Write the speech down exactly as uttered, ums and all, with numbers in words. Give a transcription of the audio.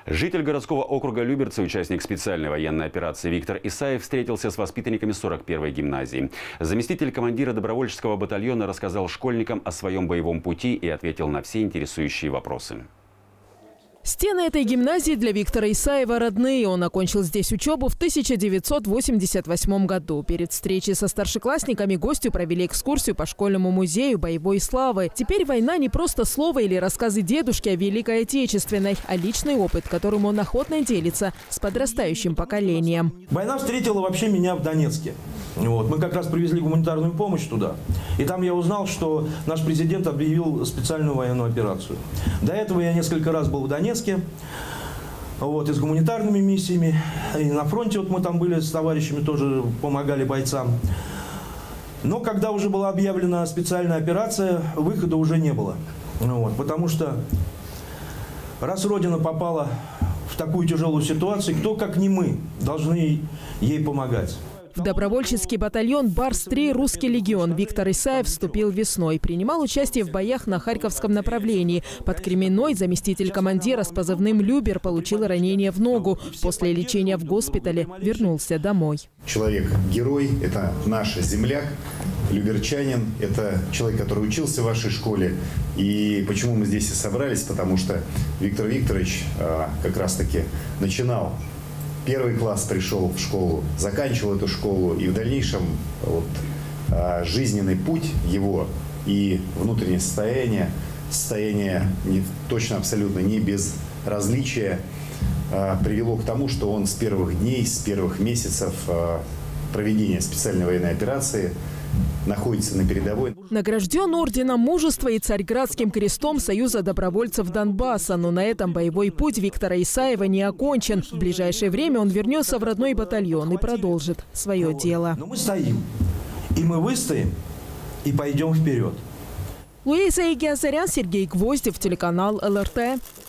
Житель городского округа Люберцы, участник специальной военной операции Виктор Исаев встретился с воспитанниками сорок первой гимназии. Заместитель командира добровольческого батальона рассказал школьникам о своем боевом пути и ответил на все интересующие вопросы. Стены этой гимназии для Виктора Исаева родные. Он окончил здесь учебу в тысяча девятьсот восемьдесят восьмом году. Перед встречей со старшеклассниками гостю провели экскурсию по школьному музею боевой славы. Теперь война не просто слово или рассказы дедушки о Великой Отечественной, а личный опыт, которым он охотно делится с подрастающим поколением. Война встретила вообще меня в Донецке. Вот. Мы как раз привезли гуманитарную помощь туда. И там я узнал, что наш президент объявил специальную военную операцию. До этого я несколько раз был в Донецке. Вот, и с гуманитарными миссиями. И на фронте вот мы там были с товарищами, тоже помогали бойцам. Но когда уже была объявлена специальная операция, выхода уже не было. Вот, потому что раз Родина попала в такую тяжелую ситуацию, кто, как не мы, должны ей помогать. В добровольческий батальон «Барс-три» «Русский легион» Виктор Исаев вступил весной. Принимал участие в боях на Харьковском направлении. Под Кременной заместитель командира с позывным «Любер» получил ранение в ногу. После лечения в госпитале вернулся домой. Человек-герой – это наш земляк, люберчанин. Это человек, который учился в вашей школе. И почему мы здесь и собрались? Потому что Виктор Викторович как раз-таки начинал. Первый класс пришел в школу, заканчивал эту школу, и в дальнейшем вот, жизненный путь его и внутреннее состояние, состояние не, точно абсолютно не без различия, привело к тому, что он с первых дней, с первых месяцев проведения специальной военной операции находится на передовой. Награжден орденом Мужества и Царьградским крестом Союза добровольцев Донбасса. Но на этом боевой путь Виктора Исаева не окончен. В ближайшее время он вернется в родной батальон и продолжит свое дело. Но мы стоим, и мы выстоим, и пойдем вперед. Луиза Игиазарян, Сергей Гвоздев, телеканал эл эр тэ.